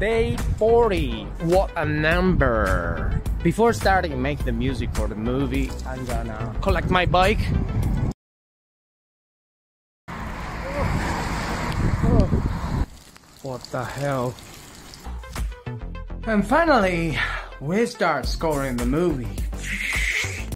Day 40. What a number. Before starting to make the music for the movie, I'm gonna collect my bike. What the hell? And finally, we start scoring the movie.